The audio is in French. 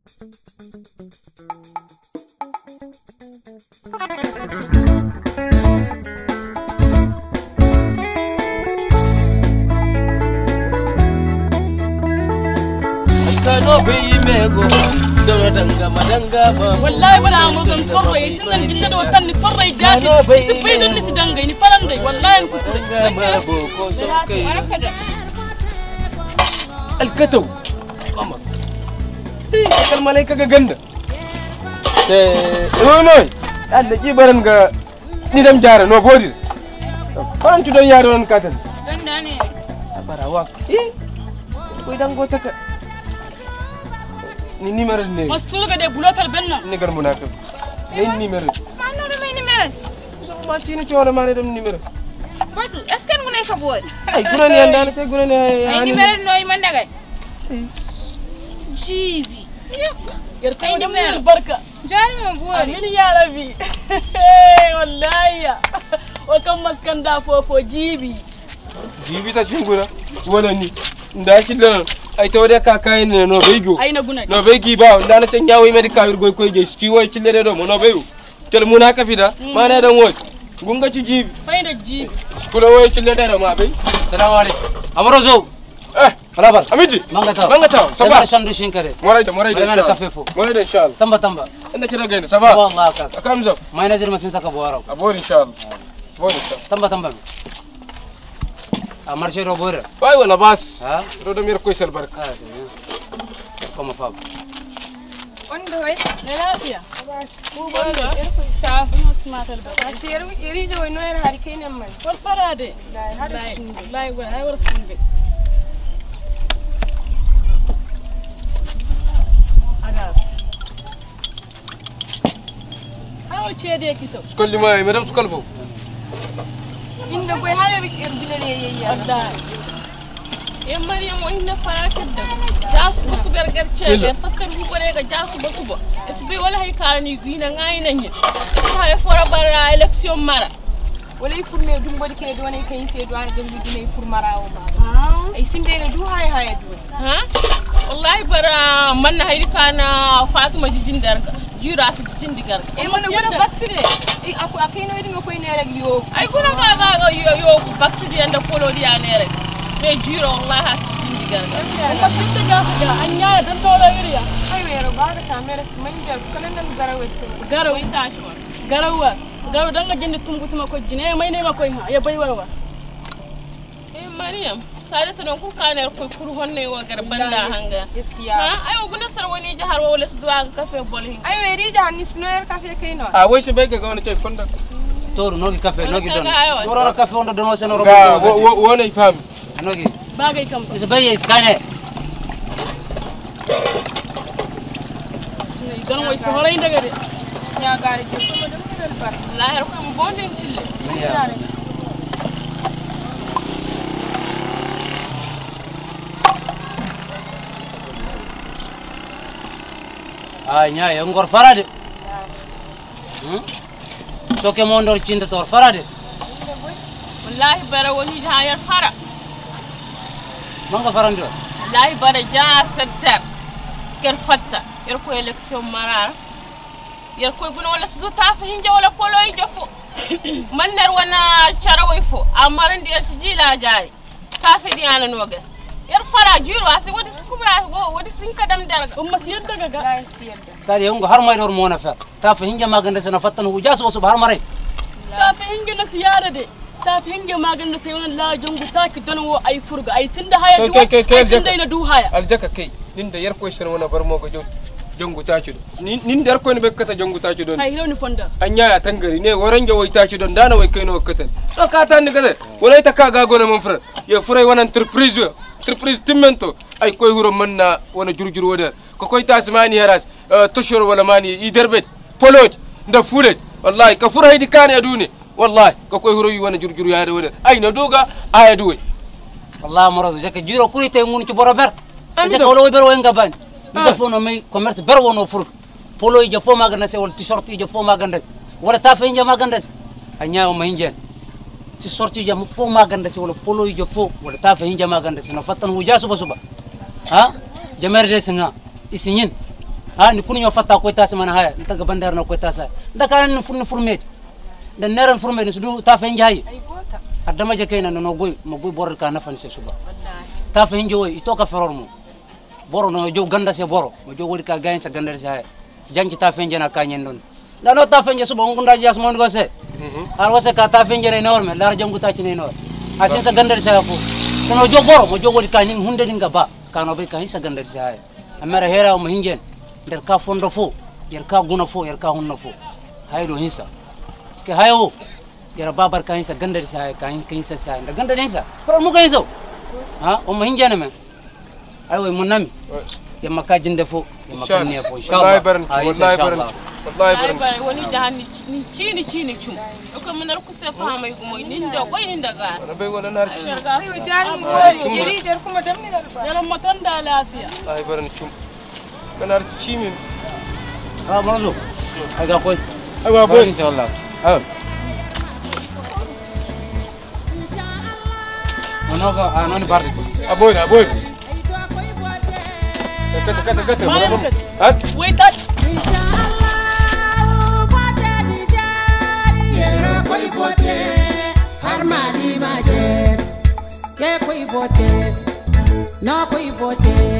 Kano bai mego da danga madanga ba wallahi bana amuzan torre sinan jinda do tan ni torre jati si bai don ni sidanga ni farande wallahi ku ma bo ko so kai alkatau amma kal malaika ga ganda noy Allah ki baran ga ni dam jara no bodi ban tu don yaro non katan ganda ne barawa ko dango taka ni numéro ne mastul ga de bulotal benna ni gar munaka ni numéro manu do may numéro so ma tini ciolo mare dem numéro batu est ce que ngune ka boy ay guna ni andana te guna ni ay numéro noy man dagay jibi yar ko numéro barka jari mo boy min ya rabbi wallahi o kam maskanda fofo jibi ta cingura wala ni ndaci lan ay tawde ka kayne no beygo ay na guna no beygi ba ndana tan nyawo medi kawir goy koy je ci way ci lede do mo no beyu tel munaka fida mana dan wos gunga ci jibi fayda jibi kula way ci lede do ma bey assalamu alaykum amrozo halabar amidi manga taw saba shandu shinkare moray de kafefo moray de inshallah tamba ina ci ragayna saba wallahi ka akamzo may nazir masin saka boro abor inshallah tamba marché ro bore way wala bas ha ro do mir koy sel barka como fab on do way lafiya bas ko bondo ko saf smatal ba asiru iri do no era hari kaynen man wal farade lai wa hay war sunbe aga hawo cede kiso skolli may madam skol fo inda koy hare bi erbinale yeya adda e mariam o hinna farakadda jasu basu bergar cede fakkar bu bare ga jasu basu bo esbe wala hay kalani gina ngayna nyi sa e fora bara election mara wala furme dum bodi ke do ne kay se do ar dem dine furmara o ma ay simbe ne du hay du ha wallahi bara man hayri kana fatima jijin darga jura su jijin digar e man wala vaccine e aku akino idinga koy ne rek yo ay kuna ga yo vaccine anda polo di ane rek me juro wallahi has jijin digar ko fitta ga anya dan tolo iriya ay wero baga ta mere smanjal kana nan garawe se garawi ta chwa garawa garu danga jindi tumbutuma ko jine may ne ma koy ha ya bay warwa e mariam sadata non ku kaner ko kuru honne wo gar banda hanga ha ayo guna sarwani jahar wala su duwa kafe bolhin ay weri ja nis noer cafe kayno way se beyga gawna tay fonda toru nogi cafe nogi don toro cafe on do no seno ro wona fam nogi bagay kam is baye iskane don way so horay ndaga de ya gari je so do dal bar la her ko mo bonden cille nya ya ngor farade to ke mo ndor cinta tor farade wallahi bara woni hayar fara manga farando wallahi bara ja septembre ker fatta yer ko election marar yer ko guna wala sudu ta fa hinja wala polo yi jofo man ner wana charawoy fo amaran der ci jila jaay ta fa di ana no gas yer fara juro asi wadi skubra go wadi sinka dam darga umma siyadda ga sari ngo har may dor mo na fer ta fa hinja maganda sena fattan hu jasu subhar mare ta fa hinja na siyara de ta fa hinja maganda sai wannan la jangu ta ki don wo ay furga ay sinda haya du ay sinda ina du haya aljaka kai ninda yar ko sene wona bar mo go jot jangu taci do nin der ko ne be kata jangu taci do ay hiloni fonda anya ya tangari ne warange way taci do dana way kai no katan to ka tan ni gade wala ta ka ga gona mon frère ya furay wona entreprise timmento ay koy huro manna wona jurjur woda ko koy tasmani haras toshor wala mani iderbet polot nda fulet wallahi ka fura hidi kan adune wallahi ko koy huro yi wona jurjur yaade woda ay na duga aya duwe wallahi morozo jaka jiro kuri te ngun ci boro ber jaka wala way ber way ngabani bisa fono may commerce ber wono fur polo yi fo maganda se wala t-shirt yi fo maganda wala ta fa inja maganda anya o mahinjen ci sorti jam fo maganda se wala polo yi fo wala ta fa hinja maganda se no fattan hu jasu basuba ha jamer de singa isinyin ha ni kunyo fatta ko tasi mana haya ntaga bandar na ko tasa ndaka ni furmet da neran furmet ni sudu ta fen jayi adama je kayna no goy mo goy bor ka nafan se suba ta fen joy ito ka feror mo boro no jo ganda se boro mo jo wori ka gain sa gandar se haya jangi ta fen jena ka nyen don da no ta fen je suba ngunda jas mon go se ar wase ka ta fen jena enorme lar jangu ta ci ne no asin sa gandar se fu sono jo boro mo jo wori ka nin hunde dinga ba kano be ka sa gandar se haya amara hera mo hingen der ka fondo fo yer ka guna fo yer ka hunna fo haydo hinsa ske hayo yer babar ka hinsa gandar sa ka hinsa sa nda gandar hinsa ko mu ka hinsa ha o mo hingene men ayo mo nami yamma ka jinde fo yamma ka ne fo wallahi inshallah baran woni jahani ni chini chum ko men ko se fama ko moy nindo koy ninda ga be wona nar ayo jani ko yiri der kuma damni na ba yalan matan da lafiya ay baran chum kanar chimi ha marazo aga koy aywa boy inshallah ha onoga anoni bardi aboy kata hat wai ta Harmani maje, ke koi vote, no koi vote.